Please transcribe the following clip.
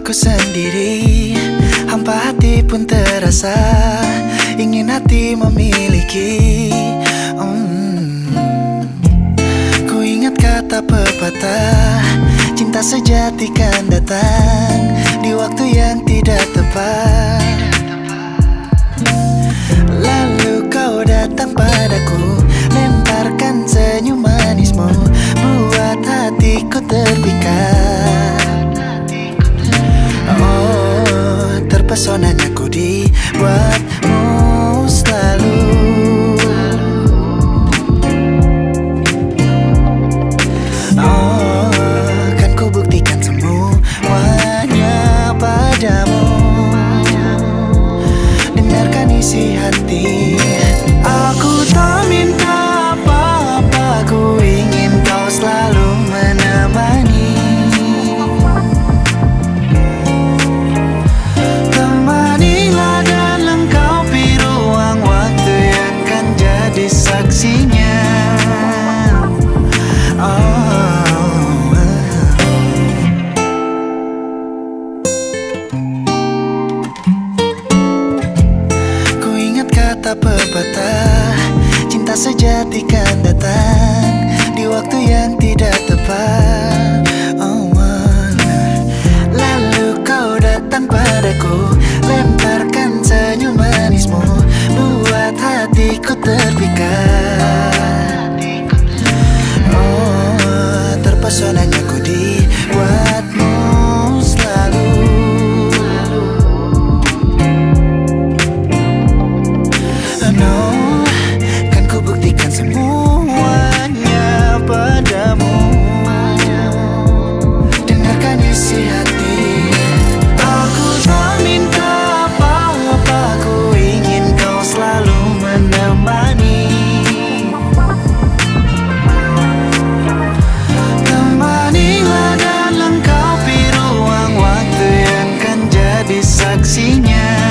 aku sendiri, hampa hati pun terasa, ingin hati memiliki. Ku ingat kata pepatah, cinta sejati kan datang di waktu yang tidak tepat. Lalu kau datang padaku, lemparkan senyum manismu, buat hatiku terpikat. Oh, terpesonanya ku dibuatmu selalu. Oh, kan ku buktikan semuanya padamu. Dengarkan isi hati, aku tak minta apa-apa, ku ingin kau selalu menemani. Temanilah dan lengkapi ruang waktu yang kan jadi saksinya. Ku ingat kata pepatah, cinta sejati kan datang di waktu yang tidak tepat. Lalu kau datang padaku, lemparkan senyum manismu, buat hatiku terpikat. Oh, terpesonanya ku dibuatmu selalu. No, kan ku buktikan semuanya padamu. Dengarkan isi hati, aku tak minta apa-apa, ku ingin kau selalu menemani. Temanilah dan lengkapi ruang waktu yang kan jadi saksinya.